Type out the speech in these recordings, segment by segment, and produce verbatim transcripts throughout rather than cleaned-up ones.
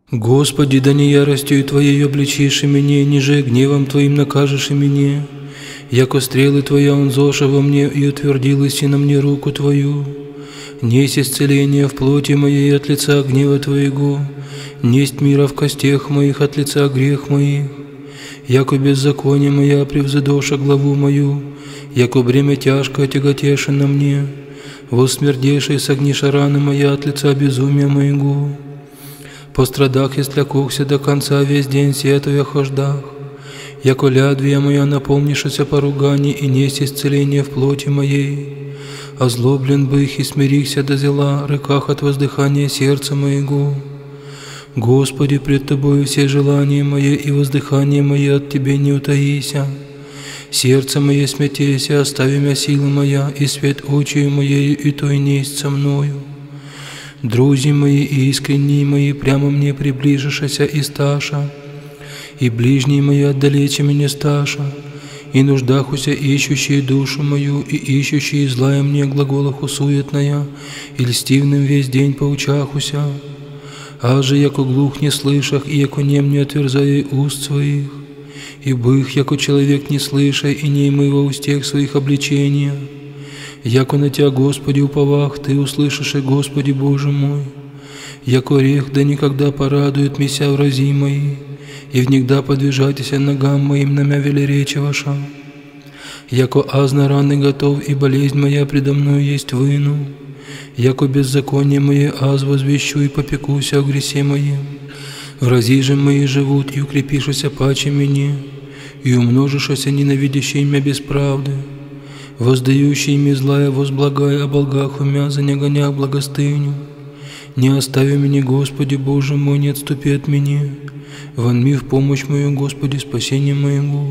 Господи, да не яростью Твоей обличишь и меня, ниже гневом Твоим накажешь и меня. Яко стрелы Твоя он зоша во мне, и утвердилась и на мне руку Твою. Несть исцеление в плоти моей от лица гнева Твоего, несть мира в костях моих от лица грех моих. Яко беззаконие моя превзадоша главу мою, яко бремя тяжкое тяготеше на мне, воссмердешей согниша раны моя от лица безумия моего. По страдах и слякохся до конца весь день сетуя хождах, яко лядвия моя наполнишься поруганий и несть исцеление в плоти моей. Озлоблен бых и смирихся до зела, рыках от воздыхания сердца моего. Господи, пред Тобою все желания мои и воздыхания мои от Тебе не утаися. Сердце мое смятейся, остави мя сила моя, и свет очи моею, и то и несть со мною. Друзья мои и искренние мои прямо мне приближишься и сташа, и ближние мои отдалече меня сташа, и нуждахуся ищущие душу мою, и ищущие злая мне глаголаху суетная, и льстивным весь день поучахуся. А же, яко глух не слышах, и яко нем не отверзая уст своих, и бых, яко человек не слыша, и не имый во устех своих обличения. Яко на Тя, Господи, уповах, Ты услышишь, и Господи Боже мой. Яко рех, да никогда порадует меня врази мои, и внегда подвижайтеся ногам моим на мя велеречи ваша. Яко азна раны готов, и болезнь моя предо мною есть выну, яко беззаконие мое аз возвещу и попекуся о гресе моем. Врази же мои живут, и укрепишися паче мне, и умножишься ненавидящие мя без правды, воздающие ми злая возблагая о болгах умя за негоня благостыню. Не остави меня, Господи Боже мой, не отступи от меня, вонми в помощь мою, Господи, спасение моего.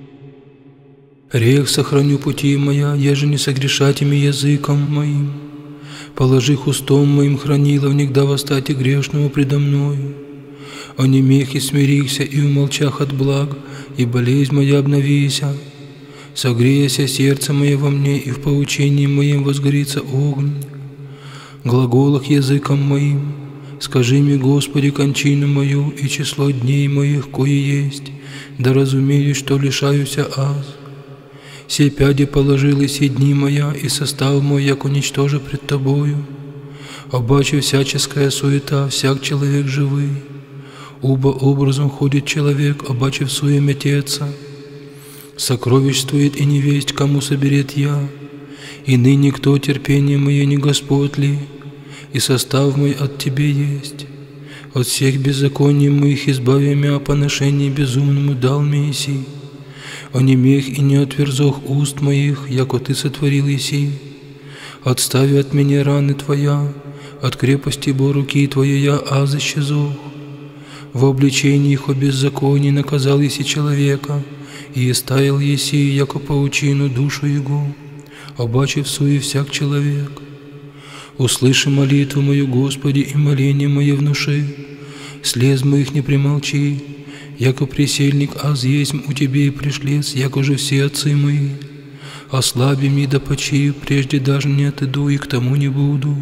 Рех сохраню пути моя, еже не согрешать ими языком моим. Положи устом моим хранила, внегда восстать и грешному предо мною. Онемех и смирихся, и умолчах от благ, и болезнь моя обновися. Согреяся сердце мое во мне, и в поучении моем возгорится огонь. Глаголах языком моим, скажи мне, Господи, кончину мою и число дней моих, кое есть, да разумею, что лишаюся аз. Все пяди положил и все дни моя, и состав мой, яко ничтоже пред Тобою. Обаче всяческая суета, всяк человек живый, убо образом ходит человек, обаче в суе мететься. Сокровищствует и не весть, кому соберет я, и ныне кто терпение мое не Господь ли, и состав мой от Тебе есть. От всех беззаконий моих избави мя, поношение безумному дал Месси. Онемех и не отверзох уст моих, яко Ты сотворил еси. Отстави от меня раны Твоя, от крепости бо руки Твоей я аз исчезох. В обличении их о беззаконии наказал еси человека, и истаял еси, яко паучину душу его, обаче в суе всяк человек. Услыши молитву мою, Господи, и моление мое внуши, слез моих не примолчи, яко пресельник аз есмь у Тебе и пришлец, яко же все отцы мои. Ослаби ми да почию, прежде даже не отыду и к тому не буду.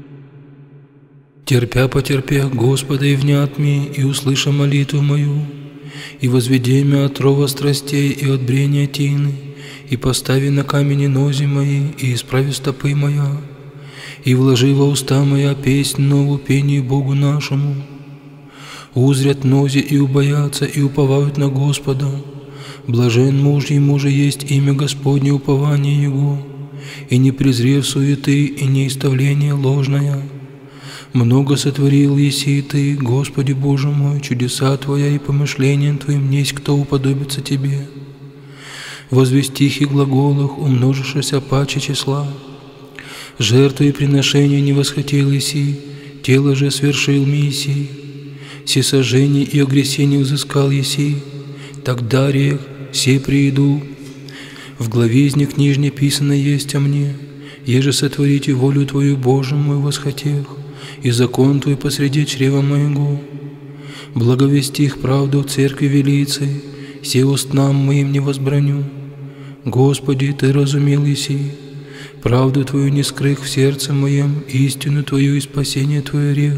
Терпя потерпя Господа и внят ми, и услыша молитву мою, и возведи мя от рова страстей и от брения тины, и постави на камени нози мои, и исправи стопы моя, и вложи во уста моя песнь новую пению Богу нашему. Узрят нози и убоятся, и уповают на Господа. Блажен муж, ему же есть имя Господне, упование Его, и не презрев суеты и неиставление ложное. Много сотворил еси Ты, Господи Боже мой, чудеса Твоя и помышлениям Твоим несть кто уподобится Тебе. Возвестих и глаголах умножишься паче числа. Жертвы и приношения не восхотел еси, тело же свершил миссии. Всесожжений и огресений взыскал еси, тогда рех все прииду. В главе из них книжне писано есть о мне, еже сотворите волю Твою, Боже мой, восхотех, и закон Твой посреди чрева моего. Благовести их правду в церкви велицы, все устнам моим не возбраню. Господи, Ты разумел еси, правду Твою не скрых в сердце моем, истину Твою и спасение Твое рех.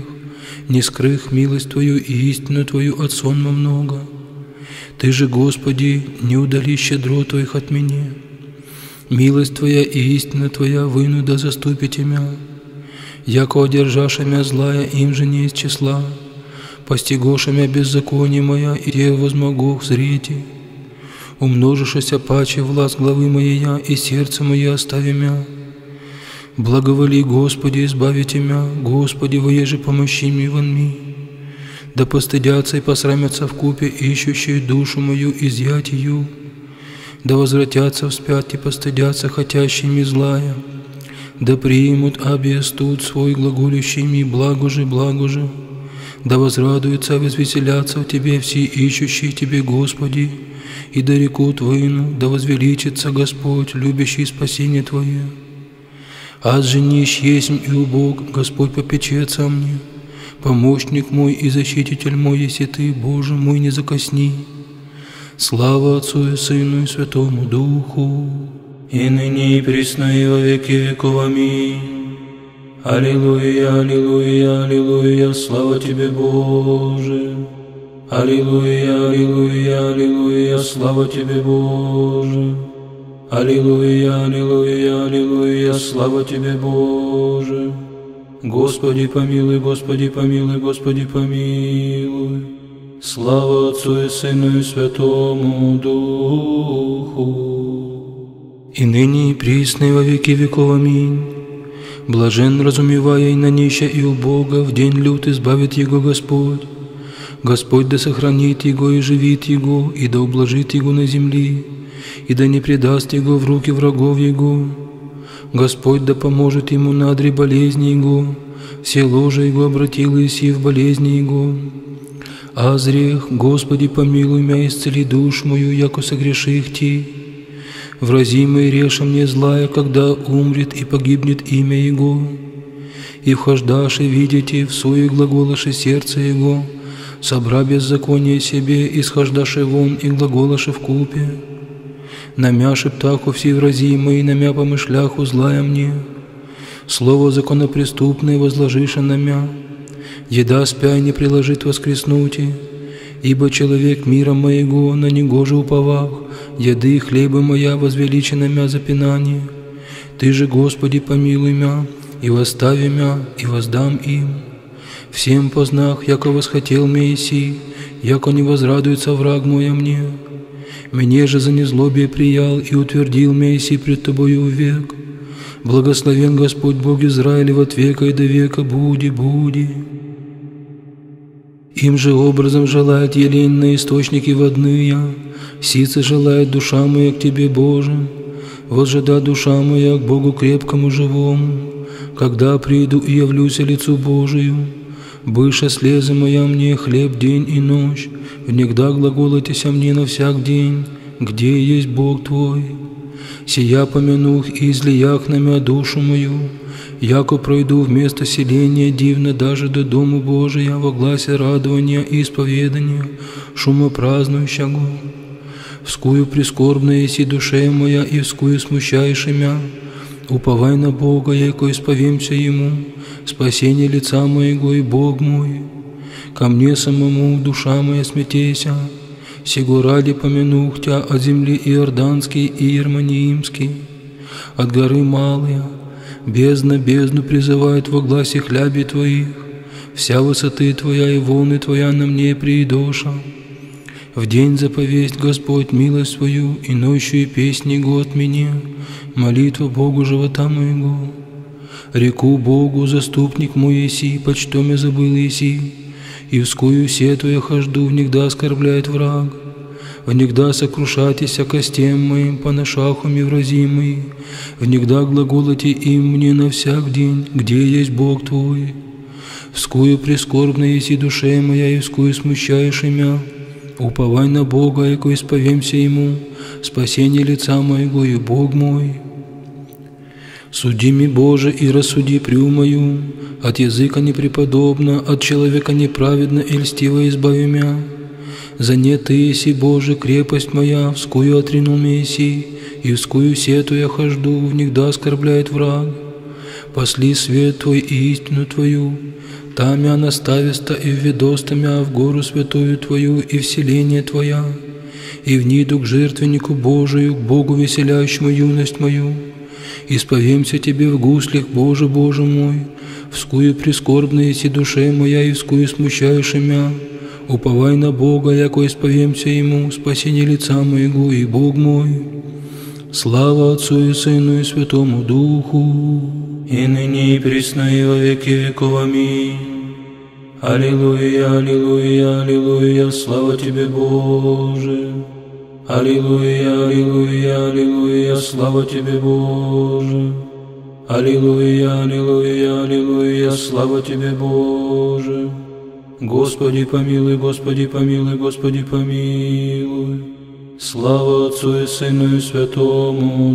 не скрых милость Твою и истину Твою от сонма много. Ты же, Господи, не удали щедро Твоих от меня. Милость Твоя и истина Твоя выну да заступите мя. Яко одержаша мя злая, им же не из числа. Постигоша мя беззаконие моя, и я возмогу зрите. Умножишася паче власть главы моей я, и сердце мое остави мя. Благоволи, Господи, избавите мя, Господи, воеже помощи мне вон ми. Да постыдятся и посрамятся вкупе, ищущие душу мою, изъять ее. Да возвратятся вспять и постыдятся, хотящими злая. Да примут объестут свой глаголющими, благо же, благо же. Да возрадуются, возвеселятся в Тебе все ищущие Тебе, Господи, и да рекут войну, да возвеличится Господь, любящий спасение Твое. Аз же нищ есмь и убог, Господь попечется мне. Помощник мой и защититель мой, если Ты, Боже мой, не закосни. Слава Отцу и Сыну и Святому Духу, и ныне и присно и во веки веков. Аминь. Аллилуйя, аллилуйя, аллилуйя, слава Тебе, Боже. Аллилуйя, аллилуйя, аллилуйя, слава Тебе, Боже. Аллилуйя, аллилуйя, аллилуйя, слава Тебе, Боже. Господи помилуй, Господи помилуй, Господи помилуй. Слава Отцу и Сыну и Святому Духу, и ныне и присно и во веки веков. Аминь. Блажен, разумевая и на нища и убога, в день лют избавит его Господь. Господь да сохранит его и живит его, и да ублажит его на земле, и да не предаст его в руки врагов его. Господь да поможет ему на одре болезни его, все ложа его обратилась и в болезни его. Азрех, Господи, помилуй меня, исцели душу мою, яко согреших Ти. Вразимый реша мне злая, когда умрет и погибнет имя Его. И вхождаши, видите, в свое глаголаше сердце Его, собра беззаконие себе, исхождаши вон и глаголаше вкупе. Намя шептаху все вразимые, намя помышляху злая мне. Слово законопреступное возложиша намя. Еда спя не приложит воскреснути, ибо человек мира моего на него же уповах, еды и хлеба моя возвеличена мя запинание. Ты же, Господи, помилуй мя, и восстави мя, и воздам им. Всем познах, яко восхотел Мессий, яко не возрадуется враг мой о мне. Мне же за незлобие приял и утвердил Мессий пред Тобою век. Благословен Господь Бог Израилев от века и до века, буди, буди. Им же образом желает елень на источники водные, сица желает душа моя к Тебе, Боже. Возжида душа моя к Богу крепкому живому, когда приду и явлюся лицу Божию. Быша слезы моя мне хлеб день и ночь, внегда глаголотися мне на всяк день, где есть Бог Твой. Сия помянух и излиях на мя душу мою, яко пройду вместо селения дивно даже до Дому Божия во гласе радования и исповедания, шума празднующего. Вскую прискорбная еси душе моя, и вскую смущаешь мя. Уповай на Бога, яко исповемся Ему, спасение лица моего и Бог мой. Ко мне самому душа моя смятейся, сего ради помянух Тя от земли Иорданский и Ермониимский, от горы малые. Бездна бездну призывает во гласе хляби Твоих, вся высоты Твоя и волны Твоя на мне приидоша. В день заповесть Господь милость свою, и ночью и песни Его от меня, молитва Богу живота моего. Реку Богу, заступник мой еси, почто me забыл еси, и вскую сету я хожду, внегда оскорбляет враг. Внегда сокрушатися костем моим, поношахами вразимый, внегда глаголоти им мне на всяк день, где есть Бог Твой. Вскую прискорбна еси душе моя, и вскую смущаешь имя. Уповай на Бога, яко исповемся Ему, спасение лица моего и Бог мой. Суди ми, Боже, и рассуди прю мою, от языка непреподобно, от человека неправедно и льстиво избави мя. За не Ты еси, Боже, крепость моя, вскую отринул меня еси, и вскую сету я хожду, внегда оскорбляет враг. Посли свет Твой и истину Твою, там я настависта и введоста мя в гору святую Твою и вселение Твоя, и вниду к жертвеннику Божию, к Богу веселяющему юность мою. Исповемся Тебе в гуслях, Боже, Боже мой, вскую прискорбная си душе моя, и вскую смущаешь мя. Уповай на Бога, яко исповемся Ему, спасение лица моего и Бог мой. Слава Отцу и Сыну и Святому Духу, и ныне и присно и во веки веков. Аминь. Аллилуйя, аллилуйя, аллилуйя, слава Тебе, Боже. Аллилуйя, аллилуйя, аллилуйя, слава Тебе, Боже. Аллилуйя, аллилуйя, аллилуйя, слава Тебе, Боже. Господи помилуй, Господи помилуй, Господи помилуй. Слава Отцу и Сыну и Святому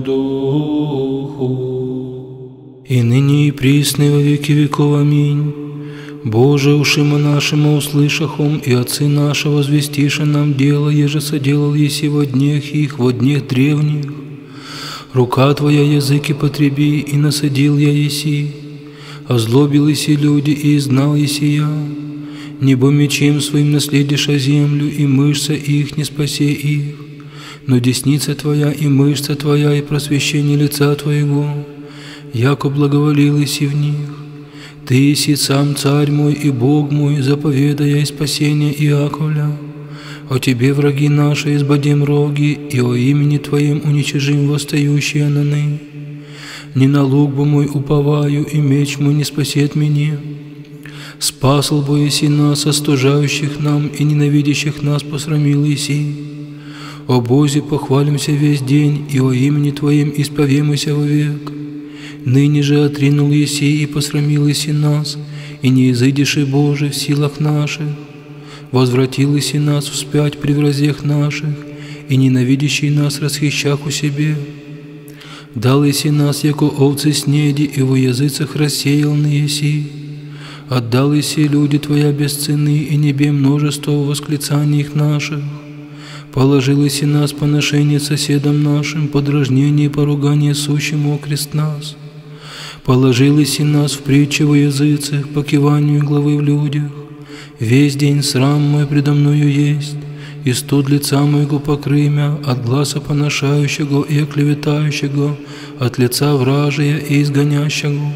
Духу, и ныне и присно во веки веков. Аминь. Боже, ушима нашему услышахом, и отцы наши возвестиша нам дело, еже соделал еси во днях их, во днях древних. Рука Твоя языки потреби, и насадил я еси, озлобил еси люди, и изгнал еси я. Небо мечем своим наследишь землю, и мышца их не спасе их. Но десница Твоя и мышца Твоя, и просвещение лица Твоего, яко благоволил еси в них. Ты еси сам Царь мой и Бог мой, заповедая и спасение Иаковля. О Тебе, враги наши, избадим роги, и о имени Твоем уничижим восстающие наны. Не на лук бы мой уповаю, и меч мой не спасет меня. Спасал бы еси нас, остужающих нам и ненавидящих нас посрамил еси. О Бозе похвалимся весь день, и о имени Твоем исповемся вовек. Ныне же отринул еси и посрамил еси нас, и не изыдешь, Боже, в силах наших. Возвратил еси нас вспять при вразях наших, и ненавидящий нас расхищах у себе. Дал еси нас, яко овцы снеди, и во языцах рассеял на еси. Отдал еси люди Твоя без цены, и небе множество восклицаний их наших. Положил еси нас поношение соседам нашим, подражнение и поругание сущему окрест нас. Положил еси нас в притче во языцах, по киванию главы в людях. Весь день срам мой предо мною есть, и студ лица моего покрый мя от гласа поношающего и оклеветающего, от лица вражия и изгонящего.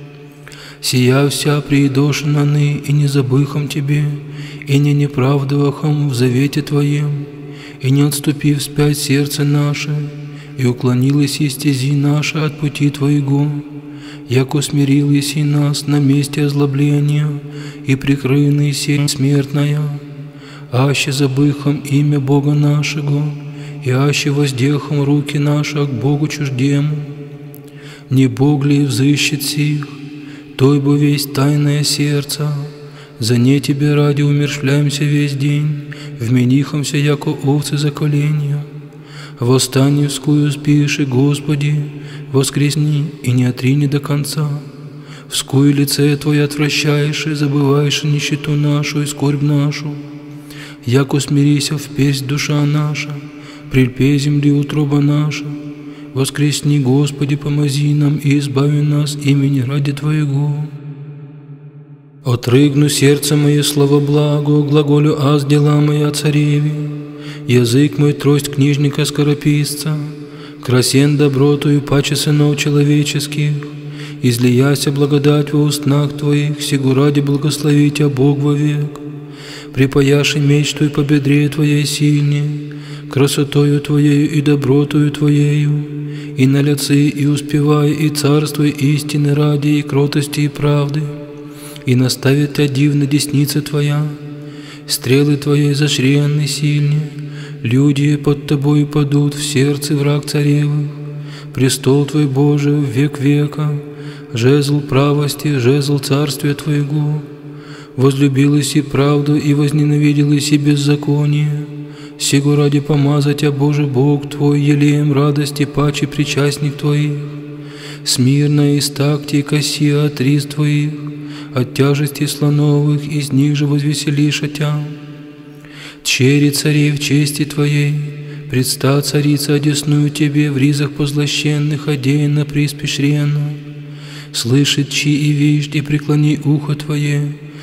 Сия вся приидоша наны, и не забыхом Тебе, и не неправдывахом в завете Твоем, и не отступив вспять сердце наше, и уклонилось и стези наши от пути Твоего, яко смирил еси нас на месте озлобления, и прикрыли сеть смертная, аще забыхом имя Бога нашего, и аще воздехом руки наши к Богу чуждему. Не Бог ли взыщет сих, той бы весь тайное сердце, за не Тебе ради умершляемся весь день, вменихомся, яко овцы за коления. Восстань вскую спиши, Господи, воскресни и не отрини до конца. Вскую лице Твое отвращаешь, и забываешь нищету нашу и скорбь нашу. Яко смирися впесь душа наша, прильпе земли утроба наша. Воскресни, Господи, помози нам и избави нас имени ради Твоего. Отрыгну сердце мое слово благо, глаголю аз дела мои о цареве. Язык мой трость книжника скорописца, красен добротою паче сынов человеческих. Излияся благодать во устнах Твоих, сего ради благослови Тебя Бог вовек. Припаяши меч Твой по бедре Твоей сильнее, красотою Твоею и добротою Твоею, и на лице и успевай, и царствуй истины ради, и кротости, и правды, и наставит Тебя дивно десница Твоя, стрелы Твои изощренны сильнее, люди под Тобою падут в сердце враг царевых, престол Твой, Боже, в век века, жезл правости, жезл царствия Твоего, возлюбилась и правду, и возненавиделась и беззаконие. Сего ради помазать Тебя, Боже Бог Твой, елеем радости паче причастник Твоих. Смирно истакти и коси от риз Твоих, от тяжести слоновых, из них же возвеселиша Тя. Чери царей в чести Твоей, предста царица одесную Тебе в ризах позлощенных, одеяна приспешренно. Слышит чи и виждь, и преклони ухо Твое,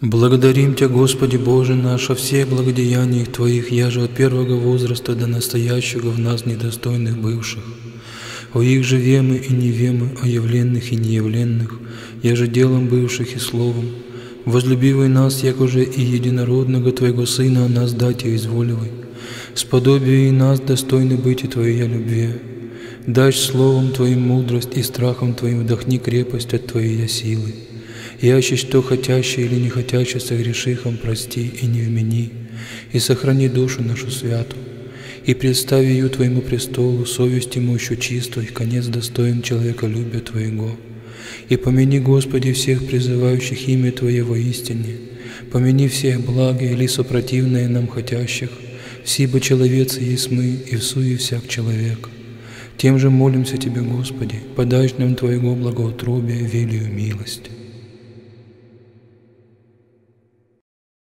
Благодарим Тебя, Господи Боже наш, о всех благодеяниях Твоих, я же от первого возраста до настоящего в нас недостойных бывших. О их же вемы и невемы, о явленных и неявленных, я же делом бывших и словом. Возлюбивай нас, як уже и единородного Твоего Сына о нас дать и изволивай. Сподобие и нас достойны быть и Твоей любви. Дашь словом Твоим мудрость и страхом Твоим вдохни крепость от Твоей силы. Яще что хотящий или не хотящий согрешихом прости и не вмени, и сохрани душу нашу святу, и представи ее Твоему престолу, совесть имущую чистую, и конец достоин человеколюбия Твоего. И помяни, Господи, всех призывающих имя Твое во истине, помяни всех благ или сопротивные нам хотящих, сибо человецы есть мы, и в суе всяк человек. Тем же молимся Тебе, Господи, подай нам Твоего благоутробия, велию милость.